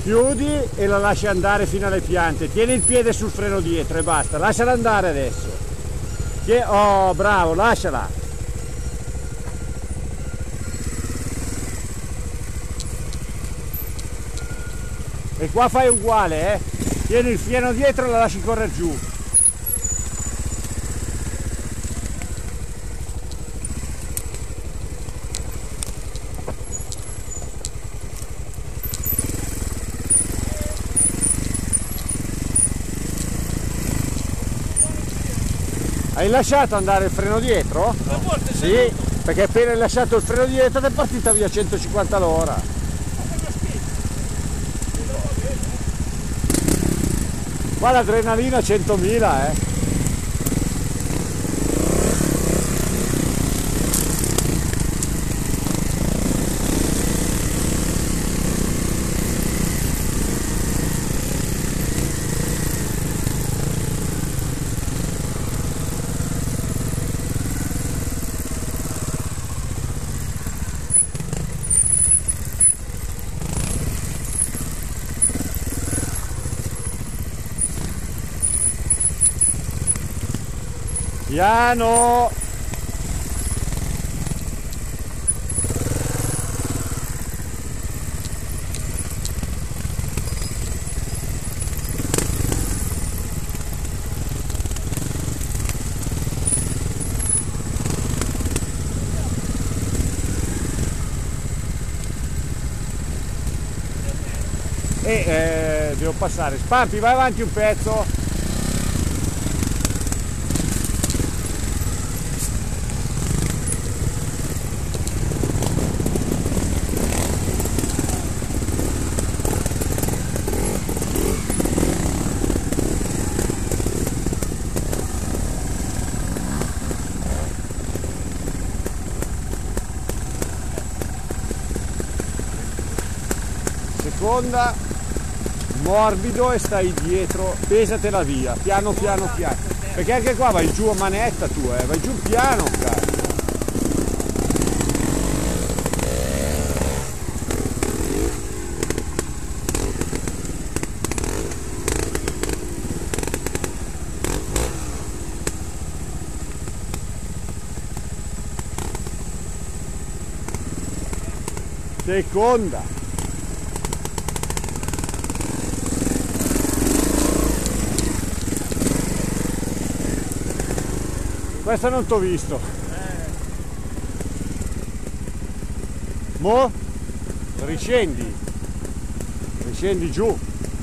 chiudi e la lasci andare fino alle piante, tieni il piede sul freno dietro e basta, lasciala andare adesso. Oh bravo, lasciala. E qua fai uguale, tieni il freno dietro e la lasci correre giù. Hai lasciato andare il freno dietro? Sì, perché appena hai lasciato il freno dietro è partita via 150 all'ora. Qua l'adrenalina 100.000, Piano! Devo passare. Spampi, vai avanti un pezzo. Seconda, morbido e stai dietro, pesatela via, piano piano piano, perché anche qua vai giù a manetta tu, vai giù piano, cazzo. Seconda. Questa non t'ho visto. Mo? Riscendi. Riscendi giù.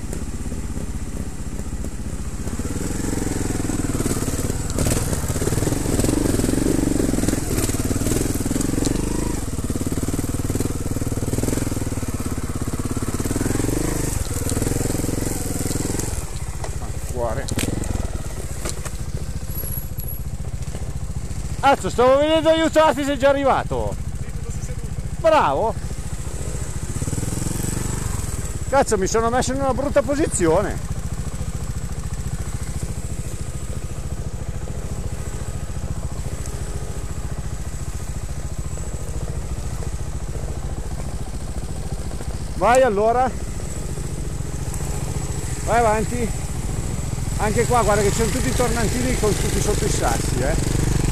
Fuori. Cazzo, stavo venendo a aiutarti, sei già arrivato. Bravo. Cazzo, mi sono messo in una brutta posizione. Vai allora. Vai avanti. Anche qua guarda che ci sono tutti i tornantini con tutti sotto i sassi,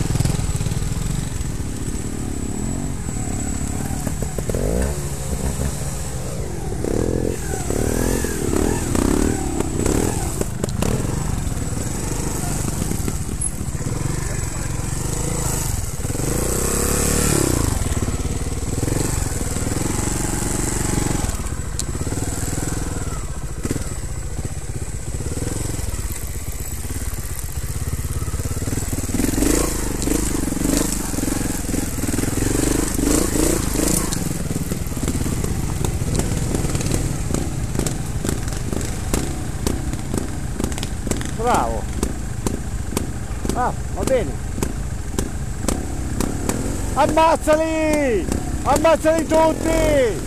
Bravo. Ah, va bene. Ammazzali! Ammazzali tutti!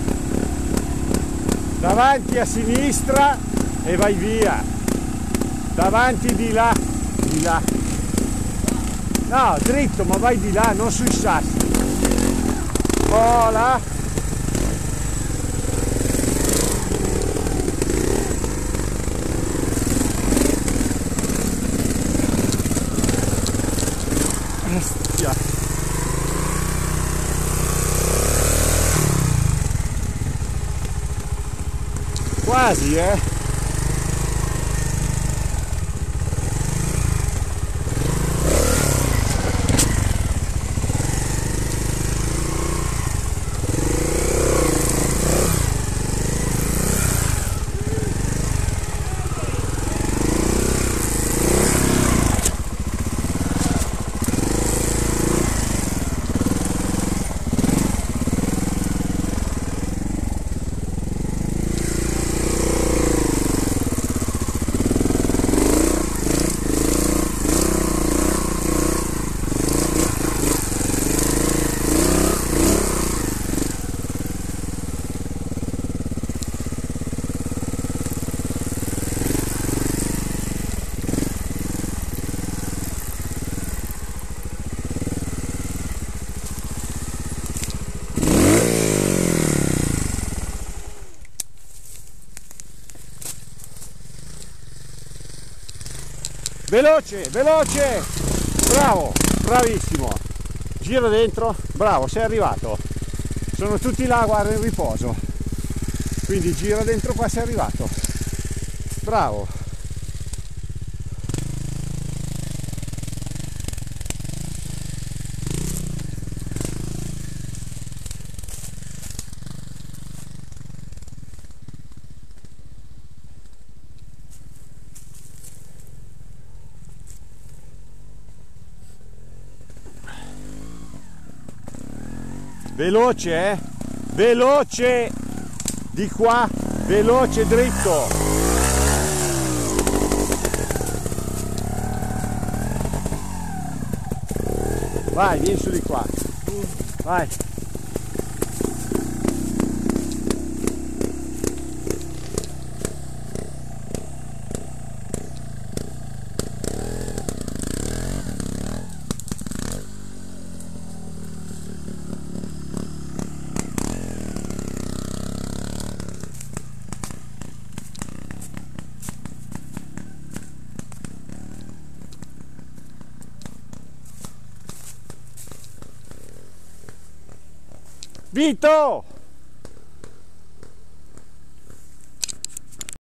Davanti a sinistra e vai via. davanti di là, di là. No, dritto, ma vai di là, non sui sassi. Oh là. Bestia. Quasi, Veloce, veloce, bravo, bravissimo, gira dentro, bravo, sei arrivato, sono tutti là, guarda, in riposo, quindi gira dentro qua, sei arrivato, bravo. Veloce, veloce, di qua, veloce, dritto. Vai, vieni su di qua. Vai. Vito!